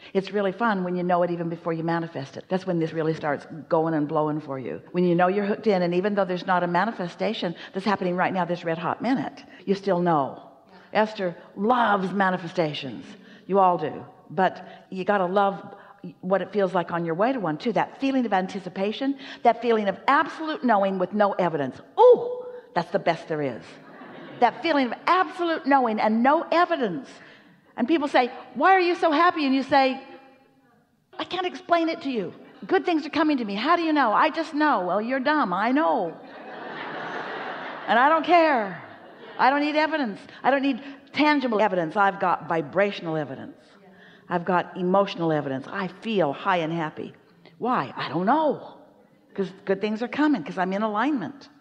It's really fun when you know it even before you manifest it. That's when this really starts going and blowing for you. When you know you're hooked in, and even though there's not a manifestation that's happening right now, this red hot minute, you still know. Esther loves manifestations. You all do. But you got to love what it feels like on your way to one too. That feeling of anticipation, that feeling of absolute knowing with no evidence. Oh, that's the best there is. That feeling of absolute knowing and no evidence. And people say, why are you so happy? And you say, I can't explain it to you. Good things are coming to me. How do you know? I just know. Well, you're dumb. I know. And I don't care. I don't need evidence. I don't need tangible evidence. I've got vibrational evidence. I've got emotional evidence. I feel high and happy. Why? I don't know. Because good things are coming, because I'm in alignment.